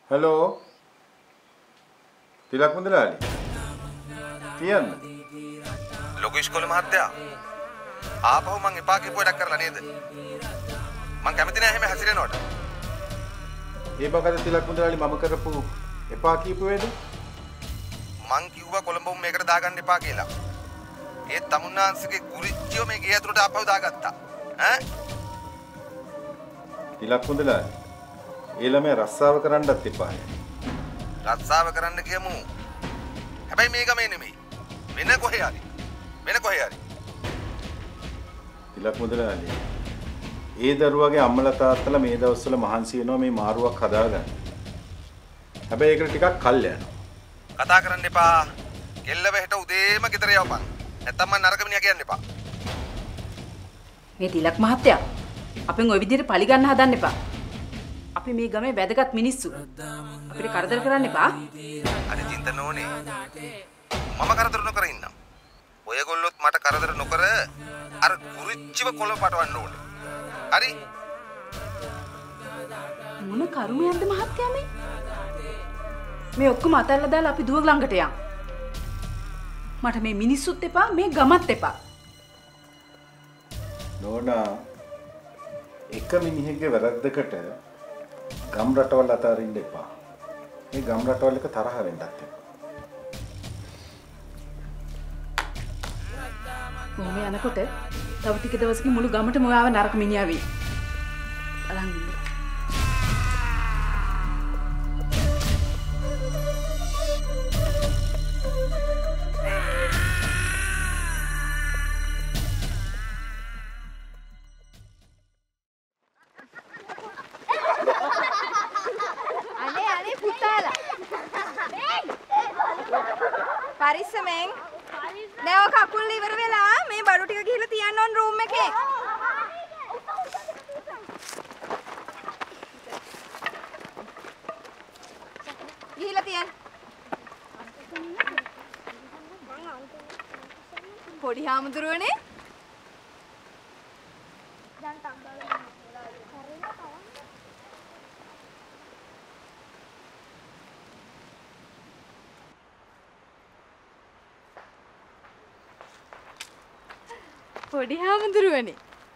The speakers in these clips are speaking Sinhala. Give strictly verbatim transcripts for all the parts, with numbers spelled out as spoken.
हेलो तिलक मुंदलाली තියන්න ලොකු ඉස්කෝලේ මහත්තයා ආපහු මං එපා කියපු වැඩක් කරලා නේද මං කැමති නෑ එහෙම හැසිරෙනවට ඒ බකද තිලක් මුදලාලි මම කරපු එපා කියපු වැඩ මං කිව්වා කොළඹ මේකට දාගන්න එපා කියලා ඒ තමුන්නාන්සේගේ කුරිච්චිය මේ ගේ ඇතුළට ආපහු දාගත්තා ඈ තිලක් මුදලාලි ඒ ළමයා රස්සාව කරන්නත් එපා රස්සාව කරන්න කියමු හැබැයි මේ ගමේ නෙමෙයි වෙන කොහේ හරි වෙන කොහේ හරි තිලක් මුදලාලි ඒ දරුවගේ අම්මලා තාත්තලා මේ දවස්වල මහන්සි වෙනවා මේ මාරුවක් හදාගන්න. හැබැයි ඒකට ටිකක් කල් යනවා. කතා කරන්න එපා. කෙල්ලව හෙට උදේම ගෙදර යවපන්. නැත්තම් මම නරක මිනිහා කියන්න එපා. මේ තිලක් මහත්තයා අපෙන් ওই විදිහට පලි ගන්න හදන්න එපා. අපි මේ ගමේ වැදගත් මිනිස්සු. අපිට කරදර කරන්න එපා. අර චින්තන ඕනේ. මම කරදර නොකර ඉන්නම්. ඔයගොල්ලොත් මට කරදර නොකර අර කුරිච්චිව කොළ පටවන්න ඕනේ. හරි? මොන කරුමයක්ද මහත්තයා මේ? මේ ඔක්කොම අතල්ලා දාලා අපි දුව ළඟට යන්. මට මේ මිනිස්සුත් එපා මේ ගමත් එපා. නෝනා එක මිනිහෙක්ගේ වැරද්දකට ගම් රටවල් අතරින් එපා. මේ ගම් රටවල් එක තරහ වෙන්නත් එපා. කොහොම යනකොට තව ටික දවසකින් මුළු ගමටම ඔයාව නරක මිනිහා වෙයි. අලන් ඉන්න. අනේ අනේ පුතාලා. පරිස්සමෙන්. දැන් ඔය කකුල් ඉවර වෙලා මේ බඩු ටික ගිහලා තියන්න ඕන රූම් එකේ. ගිහලා තියන්න. පොඩි හාමුදුරුවනේ. දැන් තම්බල. පොඩි හාමුදුරුවනේ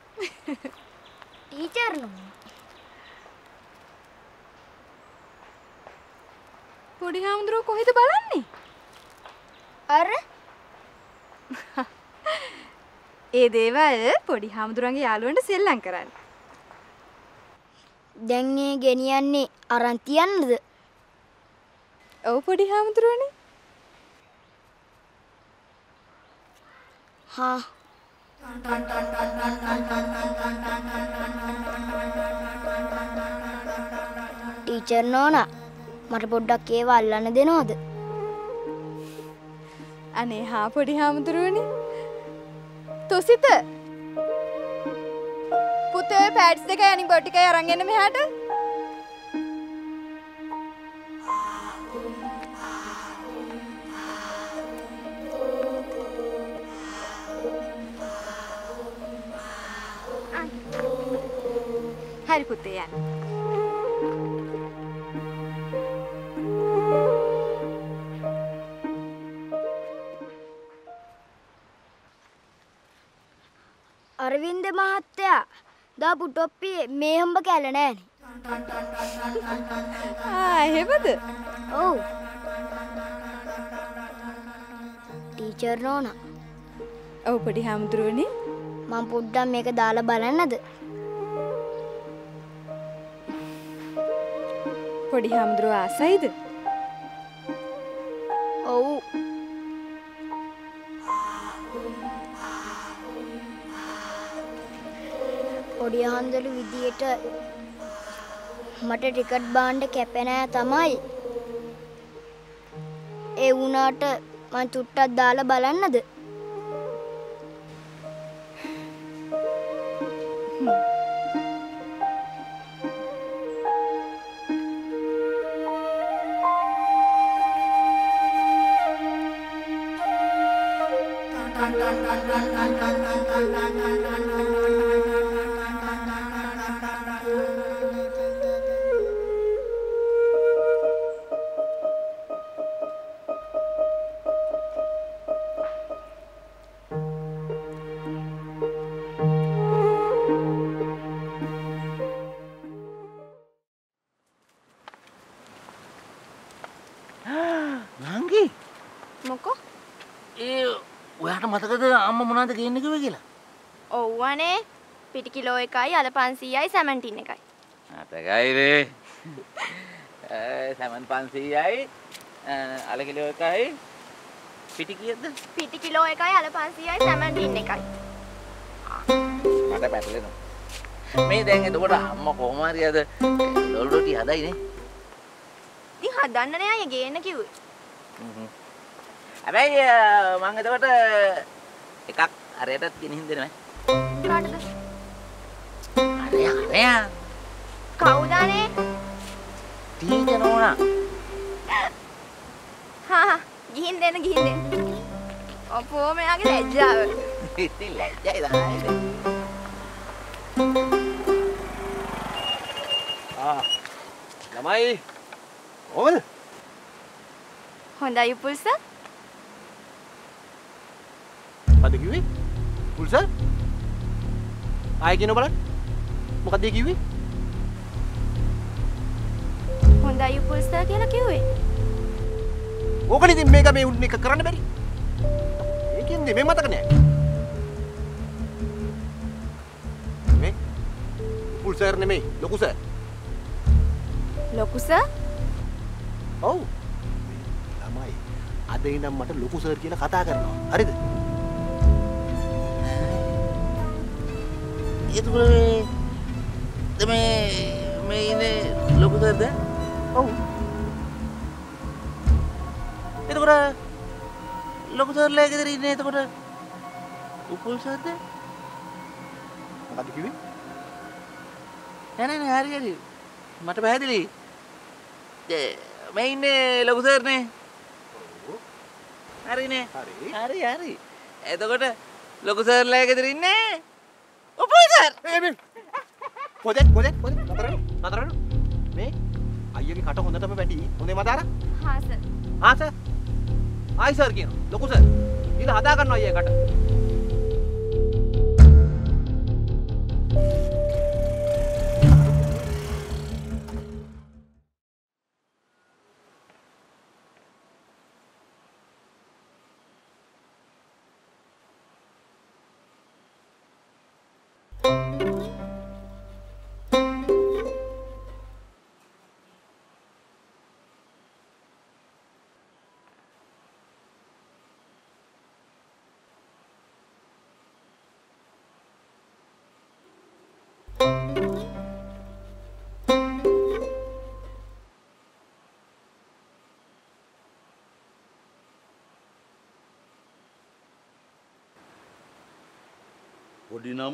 ටීචර් නෝ පොඩි හාමුදුරුවෝ කොහෙද බලන්නේ අර ඒ දේවල් පොඩි හාමුදුරුවන්ගේ යාළුවන්ට සෙල්ලම් කරන්න දැන් මේ ගෙනියන්නේ අරන් තියන්නද ඔව් පොඩි හාමුදුරුවනේ හා ටීචර් නෝනා මට පොඩ්ඩක් ඒවා අල්ලන්න දෙනවද? අනේ හා පොඩි හාමුදුරුවනේ. තොසිත. පුතේ පැඩ්ස් දෙක යනින් බොට් එකයි අරන් එන්න මෙහාට. හරි පුතේ යන්න. අරවින්ද මහත්තයා දාපු ටොප්පියේ මේ හම්බ කැල නෑනේ. ආ එහෙමද? ඔව්. ටීචර් නෝනා. ඔව් පොඩි හාමුදුරුවනේ. මම පොඩ්ඩක් මේක දාලා බලන්නද? පොඩි හාමුදුරුවෝ ආසයිද? ඔව්. පොඩි හාමුදුරු විදියට මට ටිකට් බාන්න කැපේ නෑ තමයි. ඒ වුණාට මං චුට්ටක් දාලා බලන්නද? ඔයාට මතකද අම්මා මොනවද ගේන්න කිව්වේ කියලා? ඔව්වනේ. පිටි කිලෝ එකයි අල පන්සීයයි සැමන්ටින් එකයි. අතගයි වේ. සැමන් පන්සීයයි අල කිලෝ එකයි පිටි කීයද? පිටි කිලෝ එකයි අල පන්සීයයි සැමන්ටින් එකයි. මට පැටලෙනවා. මේ දැන් එතකොට අම්මා කොහොම හරි අද ලොල් රොටි හදයිනේ. ඉතින් හදන්න නෑ අය ගේන්න කිව්වේ. හ්ම්. හැබැයි මම එතකොට එකක් අරයටත් ගෙනිහින් දෙනවා. කාටද? අරය අරය. කවුද අනේ? ටීචර් නෝනා. හා හා ගිහින් දෙන්න ගිහින් දෙන්න. අපෝ මෙයාගේ ලැජ්ජාව. ඉතින් ලැජ්ජයි තමයි. ආ ළමයි කොහොමද? හොඳයි පුල්ස. මොකද කිව්වේ? පුල්ස? ආයෙ කියන්න බලන්න. මොකද ඒ කිව්වේ? හොඳයි පුල්ස කියලා කිව්වේ. ඕකනේ ඉතින් මේක මේ උන් එක කරන්න බැරි. ඒකින්ද මේ මතක නෑ. මේ පුල්සර් නෙමෙයි ලොකු සර්. ලොකු සර්? ඔව්. ළමයි අද ඉඳන් මට ලොකු සර් කියලා කතා කරනවා. හරිද? එතකොට මේ මේ ඉන්නේ ලොකු සර්ද? ඔව්. එතකොට ලොකු සර්ලා ගෙදර ඉන්නේ එතකොට උපුල් සර්ද? මොකද කිව්වේ? නෑ නෑ හරි හරි. මට පැහැදිලි. මේ ඉන්නේ ලොකු සර්නේ. ඔව්. හරිනේ. හරි. හරි හරි. එතකොට ලොකු සර්ලා ගෙදර ඉන්නේ උපුල් සර්. මේ මේ පොදේ පොදේ පොදේ නතර වෙන්න නතර වෙන්න. මේ අයියගේ කට හොඳටම වැඩි. හොඳේ මදාර? හා සර්. ආ සර්. ආයි සර් කියනවා. ලොකු සර්. ඊළ හදා ගන්නවා අයියා කට. පොඩි නම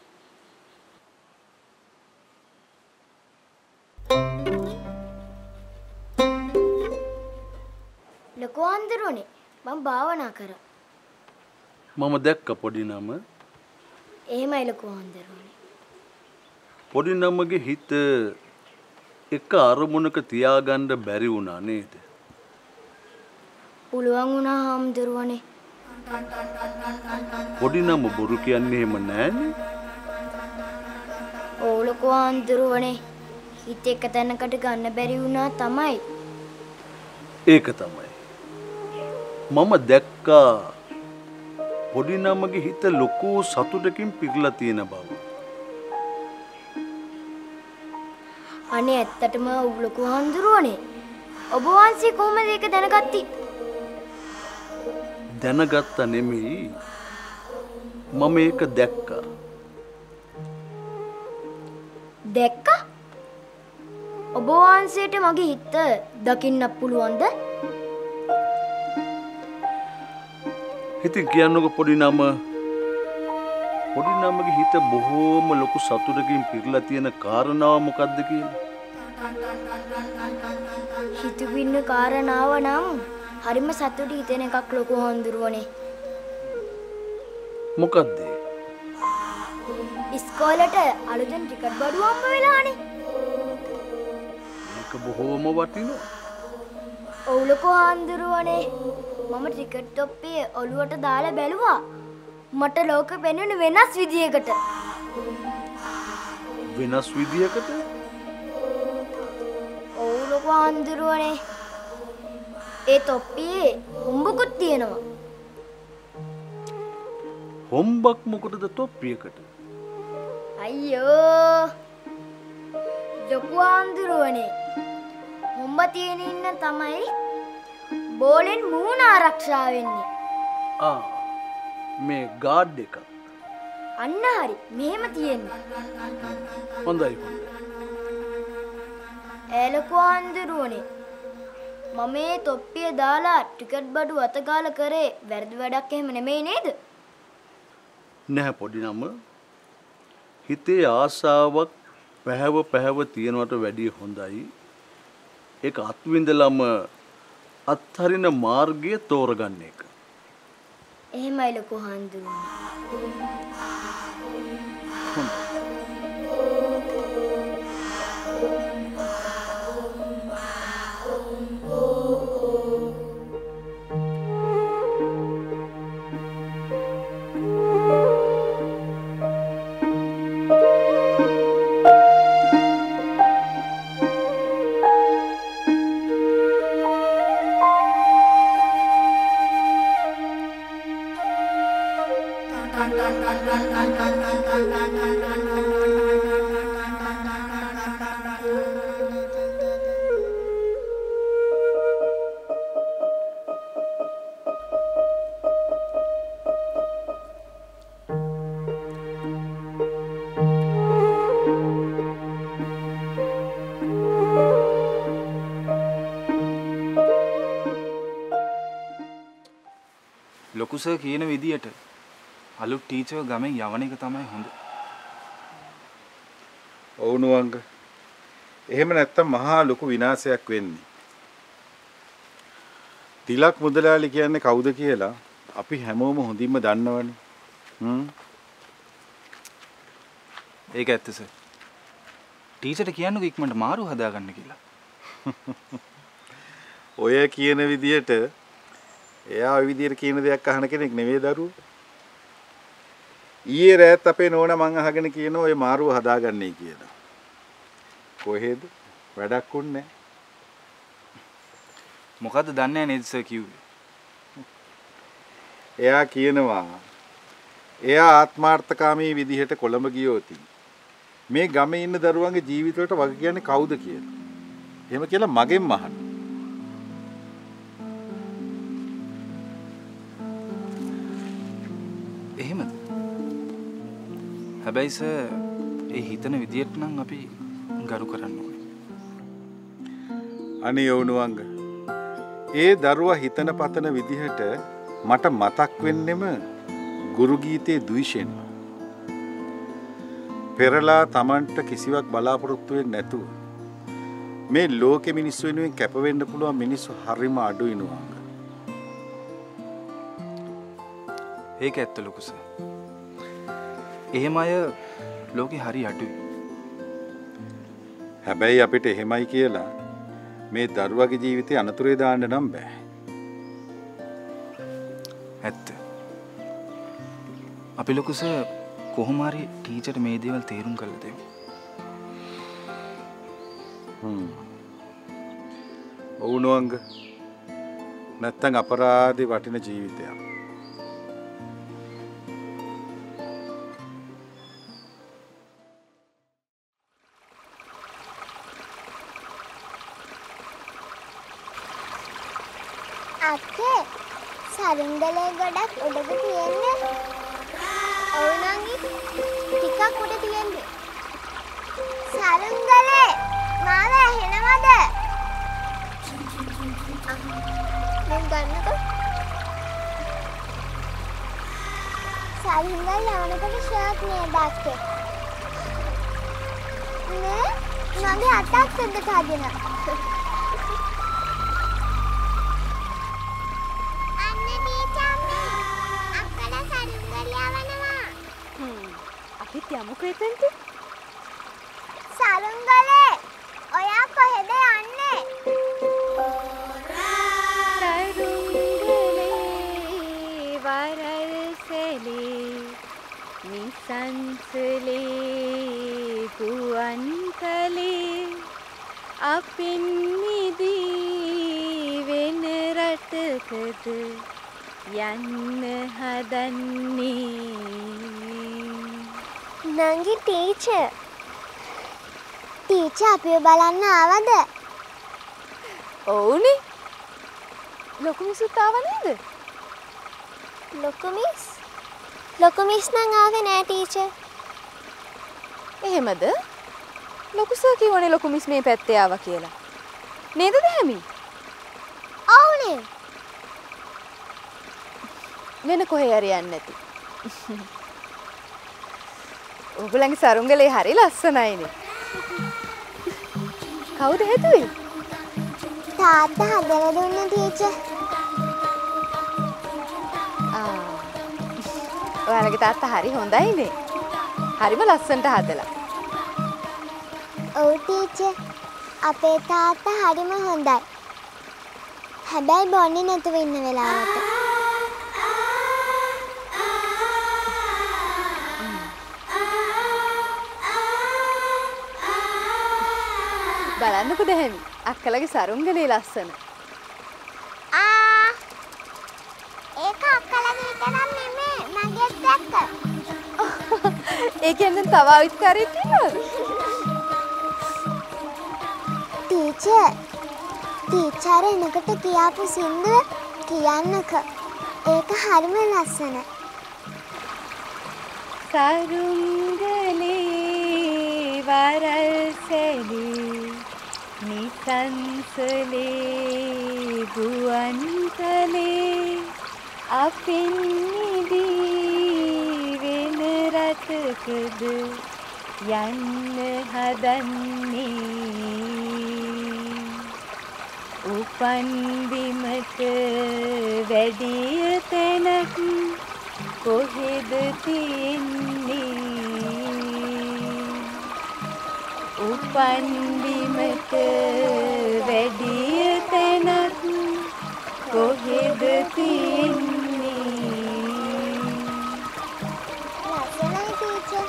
ලොකු අන්දරුනේ මම භාවනා කරා. මම දැක්ක පොඩි නම. එහෙමයි ලොකු අන්දරුනේ. පොඩි නමගේ හිත එක අරමුණක තියාගන්න බැරි වුණා නේද? පුළුවන් වුණා හාමුදුරුවනේ. පොඩි නම බොරු කියන්නේ එහෙම නෑනේ. ඔව් ලොකු අන්දරුවනේ. හිත එක තැනකට ගන්න බැරි වුණා තමයි. ඒක තමයි. මම දැක්කා පොඩි නමගේ හිත ලොකු සතුටකින් පිරලා තියෙන බව. අනේ ඇත්තටම ලොකු හාමුදුරුවනේ. ඔබ වහන්සේ කොහොමද ඒක දැනගත්තේ? දැනගත්ත නෙමෙයි මම ඒක දැක්කා. දැක්කා? ඔබ වහන්සේට මගේ හිත දකින්න පුළුවන්ද? ඉතින් කියන්නකො පොඩි නම පොඩි නමගේ හිත බොහෝම ලොකු සතුටකින් පිරලා තියෙන කාරණාව මොකද්ද කියලා? හිතුවින්න කාරණාව නම් හරිම සතුටු හිතෙන එකක් ලොකු හාමුදුරුවනේ. මොකද්ද? ඉස්කෝලේට අලුතෙන් ටිකට් බඩු හම්බ වෙලානේ. ඒක බොහෝම වටිනවා. ඔව් ලොකු හාමුදුරුවනේ. මම ටිකට් තොප්පිය ඔළුවට දාලා බැලුවා. මට ලෝකෙ පෙන්වන වෙනස් විදියකට. වෙනස් විදියකට? ඔව් ලොකු හාමුදුරුවනේ. ඒ තොප්පියේ හොම්බකුත් තියෙනවා. හොම්බක් මොකටද තොප්පියකට? අයියෝ ලොකු ආන්දරුවනේ හොම්බ තියෙන ඉන්න තමයි බෝලෙන් මූණ ආරක්ෂා වෙන්නේ. ආ මේ ගාඩ් එක. අන්න හරි මෙහෙම තියෙන්නේ. හොඳයි හොඳයි. ඒ ලොකු ආන්දරුවනේ මම මේ තොප්පිය දාලා ටිකට් බඩු අතගාලා කරේ වැරදි වැඩක් එහෙම නෙමෙයි නේද? නැහැ පොඩි නම. හිතේ ආසාවක් පැහැව පැහැව තියනවට වැඩිය හොඳයි ඒක අත්විඳලම අත්හරින මාර්ගය තෝරගන්න එක. එහෙමයි ලොකු හාමුදුරුවනේ. ලොකු සර් කියන විදියට අලුත් ටීචර් ගමෙන් යවන එක තමයි හොඳ. ඔවුන් වංග. එහෙම නැත්තම් මහා ලොකු විනාශයක් වෙන්නේ. තිලක් මුදලාලි කියන්නේ කවුද කියලා අපි හැමෝම හොඳින්ම දන්නවනේ. හ්ම්. ඒක ඇත්ත සර්. ටීචර්ට කියන්නකෝ ඉක්මනට මාරු හදාගන්න කියලා. ඔය කියන විදියට එයා ওই විදියට කියන දෙයක් අහන කෙනෙක් නෙවෙයි දරුවෝ. ඊයේ රෑත් අපේ නෝනා මං අහගෙන කියන ඔය මාරුව හදාගන්නයි කියලා. කොහෙද? වැඩක් උන්නේ. මොකද්ද දන්නේ නේද සර් කිව්වේ? එයා කියනවා එයා ආත්මార్థකාමී විදිහට කොළඹ ගියෝති. මේ ගමේ ඉන්න දරුවන්ගේ ජීවිතවලට වග කියන්නේ කවුද කියලා. එහෙම කියලා මගෙන් අහන්න. එහෙමද? හැබැයි සර් ඒ හිතන විදියට නම් අපි ගරු කරන්න ඕනේ. අනේ යෝනුවංග. ඒ දරුවා හිතන පතන විදිහට මට මතක් වෙන්නෙම ගුරු ගීතේ දුයිෂෙන්. පෙරලා Tamanට කිසිවක් බලාපොරොත්තු වෙන්නේ නැතුව මේ ලෝකෙ මිනිස්සු වෙනුවෙන් කැප වෙන්න පුළුවන් මිනිස්සු හරිම අඩුයි නුවංග. ඒක ඇත්ත ලොකු සර්. එහෙම අය ලෝකේ හරි අඩුයි. හැබැයි අපිට එහෙමයි කියලා මේ දරුවගේ ජීවිතේ අනතුරේ දාන්න නම් බෑ. ඇත්ත. අපි ලොකු සර් කොහොම හරි ටීචර්ට මේ දේවල් තේරුම් කරලා දෙමු. හ්ම්. ඔවුනෝංග. නැත්තම් අපරාධේ වටින ජීවිතයක්. අක්කේ සරින්දලේ ගොඩක් උඩට තියෙන්නේ. ඔව් නංගි ටිකක් උඩ තියෙන්නේ. සරින්දලේ මාව ඇහෙනවද? මම ගන්නකො. සරින්දල් යවනකොට ෂර්ට් නේද අක්කේ? නේ මගේ අතක් සුද්ද කාගෙන. යමුකෝ එතනට. සරුංගලේ ඔයා කොහෙද යන්නේ? සරුංගලේ වරල්සලේ නිසංසලේ ගුවන්තලේ අපින් මිදී වෙන රටකද යන්න හදන්නේ නංගි ටීචර් ටීචර් අපිව බලන්න ආවද? ඔව්නේ ලොකු මිස්සුත් ආව නේද? ලොකු මිස් ලොකු මිස් නම් ආවේ නෑ ටීචර්. එහෙමද? ලොකු සර් කිව්වනේ ලොකු මිස් මේ පැත්තේ ආවා කියලා. නේද දැමි? ඔව්නේ. වෙන කොහේ හරි යන්නේ නැති. ඔයගොල්ලන්ගේ සරුංගලේ හරි ලස්සනයිනේ. කවුද හැදුවේ? තාත්තා හදලා දුන්න ටීචර්. ආ. ඔයාලගේ තාත්තා හරි හොඳයිනේ. හරිම ලස්සනට හදලා. ඔව් ටීචර්. අපේ තාත්තා හරිම හොඳයි. හැබැයි බොන්නේ නැතුව ඉන්න වෙලාවට. බලන්නකෝ දැහැමි. අක්කලගේ සරුංගලේ ලස්සන. ආ ඒක අක්කලගේ විතරක් නෙමෙයි මගේත් දැක්ක. ඒ කියන්නේ තව අවිත්කාරයක් තියෙනවද? ටීචර් ටීචර් එනකොට කියාපු සින්දුව කියන්නක. ඒක හරිම ලස්සනයි. සරුංගලේ වරල් සැලී නිසංසලේ ගුවන්තලේ අපින් නිදී වෙන රටකද යන්න හදන්නේ උපන් බිමට වැඩිය තැනක් කොහෙද තියෙන්නේ උපන් බිමට වැඩිය තැනක් කොහෙද තියෙන්නේ ලස්සනයි ටීචර්.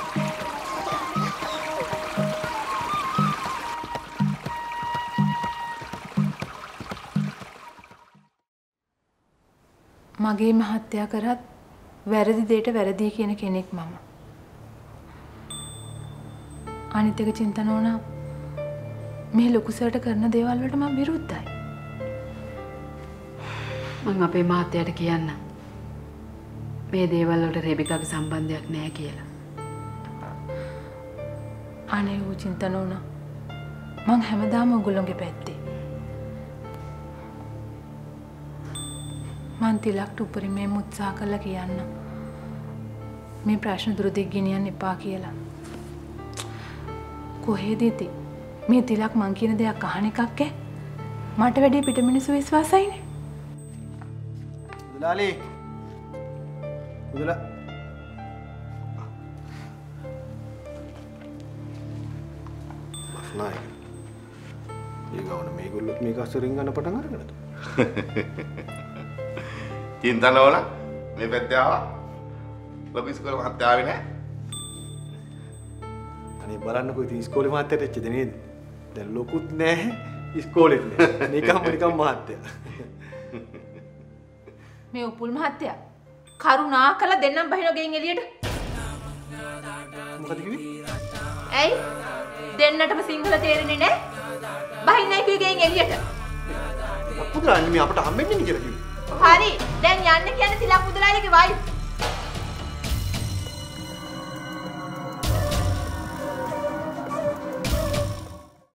මගේ මහත්තයා කරත් වැරදි දෙයට වැරදි කියන කෙනෙක් මම. අනිත් එක චින්තන ඕනා මේ ලොකු සර්ට කරන දේවල් වලට මම විරුද්ධයි. මම අපේ මහත්තයාට කියන්න මේ දේවල් වලට රේබිකාගේ සම්බන්ධයක් නැහැ කියලා. අනේ ඌ චින්තන ඕනා මං හැමදාම ඔයගොල්ලෝගේ පැත්තේ. මං තිලක්ට උපරිමයෙන් උත්සාහ කළා කියන්න මේ ප්‍රශ්න දුර දෙක ගෙනියන්න එපා කියලා. කොහෙද ඉතින් මේ තිලක් මං කියන දෙයක් අහන එකක් ඈ මට වැඩි පිට මිනිස්සු විශ්වාසයිනේ. මුදලාලි මුදලා බස්නායක ඊගොන මේගොල්ලොත් මේක අස්සරින් ගන්න පටන් අරගෙනද චින්තන ඕන මේ පැත්තේ ආවා ලොකු ඉස්කෝලේ මහත්තයා ආවේ නෑ අනේ බලන්නකෝ ඉතින් ඉස්කෝලේ මහත්තයාට එච්චද නේද දැන් ලොකුත් නෑ ඉස්කෝලෙත් නෑ නිකම්ම නිකම් මහත්තයා මේ උපුල් මහත්තයා කරුණා කළ දෙන්නම් බහිනෝ ගෙන් එළියට. මොකද කිව්වේ? ඇයි? දෙන්නටම සිංහල තේරෙන්නේ නැහැ. බහින්නයි කිව්වේ ගෙන් එළියට. පුදුරන්නේ මේ අපට හම්බෙන්නේ නේ කියලා කිව්වේ. හරි. දැන් යන්න කියන්නේ තිලක් මුදලාලිගේ වයිෆ්.